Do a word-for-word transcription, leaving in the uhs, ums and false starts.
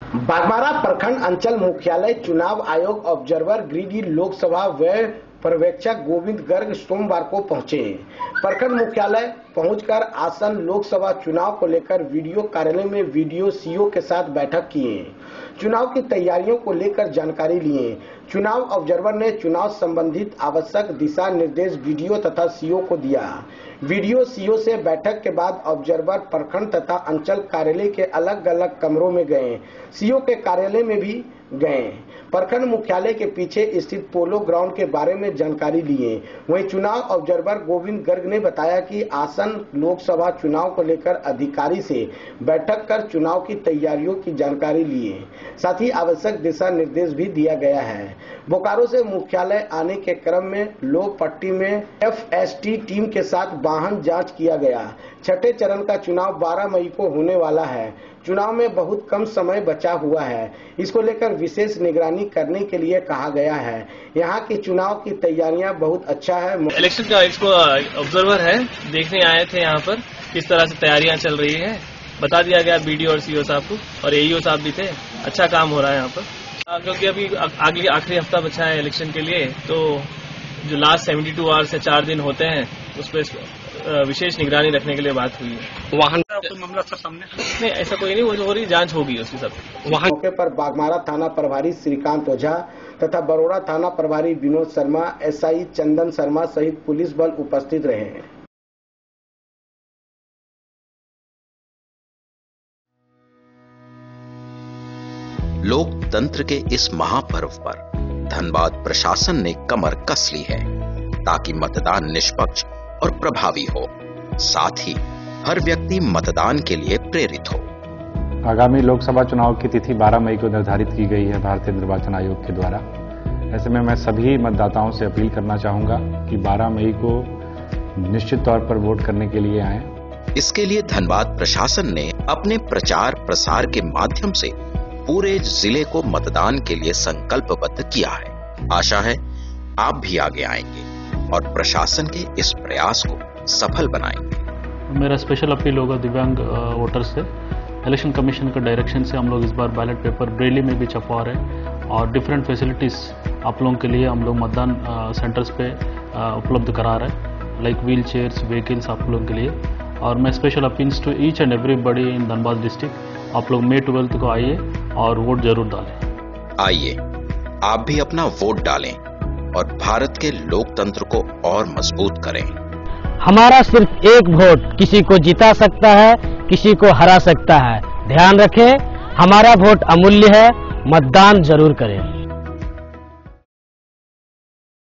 बागमारा प्रखंड अंचल मुख्यालय चुनाव आयोग ऑब्जर्वर गिरिडीह लोकसभा व्यय पर्यवेक्षक गोविंद गर्ग सोमवार को पहुंचे। प्रखंड मुख्यालय पहुंचकर आसन लोकसभा चुनाव को लेकर वीडियो कार्यालय में वीडियो सीओ के साथ बैठक किए, चुनाव की तैयारियों को लेकर जानकारी लिए। चुनाव ऑब्जर्वर ने चुनाव संबंधित आवश्यक दिशा निर्देश वीडियो तथा सीओ को दिया। वीडियो सीओ से बैठक के बाद ऑब्जर्वर प्रखंड तथा अंचल कार्यालय के अलग अलग कमरों में गए, सीओ के कार्यालय में भी गए। प्रखंड मुख्यालय के पीछे स्थित पोलो ग्राउंड के बारे में जानकारी लिए। वहीं चुनाव ऑब्जर्वर गोविंद गर्ग ने बताया कि आसन लोकसभा चुनाव को लेकर अधिकारी से बैठक कर चुनाव की तैयारियों की जानकारी लिए, साथ ही आवश्यक दिशा निर्देश भी दिया गया है। बोकारो से मुख्यालय आने के क्रम में लोग पट्टी में एफ एस टी टीम के साथ वाहन जांच किया गया। छठे चरण का चुनाव बारह मई को होने वाला है। चुनाव में बहुत कम समय बचा हुआ है, इसको लेकर विशेष निगरानी करने के लिए कहा गया है। यहाँ की चुनाव की तैयारियां बहुत अच्छा है। इलेक्शन का इसको ऑब्जर्वर है, देखने आए थे यहाँ पर किस तरह से तैयारियां चल रही है, बता दिया गया बीडीओ और सीओ साहब को, और एईओ साहब भी थे। अच्छा काम हो रहा है यहाँ पर, क्योंकि अभी आगे आखिरी हफ्ता बचा है इलेक्शन के लिए, तो जो लास्ट सेवेंटी टू आवर्स से चार दिन होते हैं उस पर विशेष निगरानी रखने के लिए बात हुई है। वाहन का कोई मामला सर सामने नहीं, ऐसा कोई नहीं, वो जो हो रही जांच होगी उसकी सब। वहाँ मौके पर बागमारा थाना प्रभारी श्रीकांत ओझा तथा बरोड़ा थाना प्रभारी विनोद शर्मा, एसआई चंदन शर्मा सहित पुलिस बल उपस्थित रहे। लोकतंत्र के इस महापर्व पर धनबाद प्रशासन ने कमर कस ली है ताकि मतदान निष्पक्ष और प्रभावी हो, साथ ही हर व्यक्ति मतदान के लिए प्रेरित हो। आगामी लोकसभा चुनाव की तिथि बारह मई को निर्धारित की गई है भारतीय निर्वाचन आयोग के द्वारा। ऐसे में मैं सभी मतदाताओं से अपील करना चाहूंगा कि बारह मई को निश्चित तौर पर वोट करने के लिए आएं। इसके लिए धनबाद प्रशासन ने अपने प्रचार प्रसार के माध्यम से पूरे जिले को मतदान के लिए संकल्पबद्ध किया है। आशा है आप भी आगे आएंगे और प्रशासन के इस प्रयास को सफल बनाएंगे। मेरा स्पेशल अपील होगा दिव्यांग वोटर्स से। इलेक्शन कमीशन के डायरेक्शन से हम लोग इस बार बैलेट पेपर ब्रेली में भी छपवा रहे हैं और डिफरेंट फैसिलिटीज आप लोगों के लिए हम लोग मतदान सेंटर्स पे उपलब्ध करा रहे हैं, लाइक व्हील चेयर्स, व्हीकल्स आप लोगों के लिए। और मैं special appeals to each and everybody in Dhanbad district, आप लोग मई ट्वेल्थ को आइए और वोट जरूर डालें। आइए आप भी अपना वोट डालें और भारत के लोकतंत्र को और मजबूत करें। हमारा सिर्फ एक वोट किसी को जिता सकता है, किसी को हरा सकता है। ध्यान रखें, हमारा वोट अमूल्य है, मतदान जरूर करें।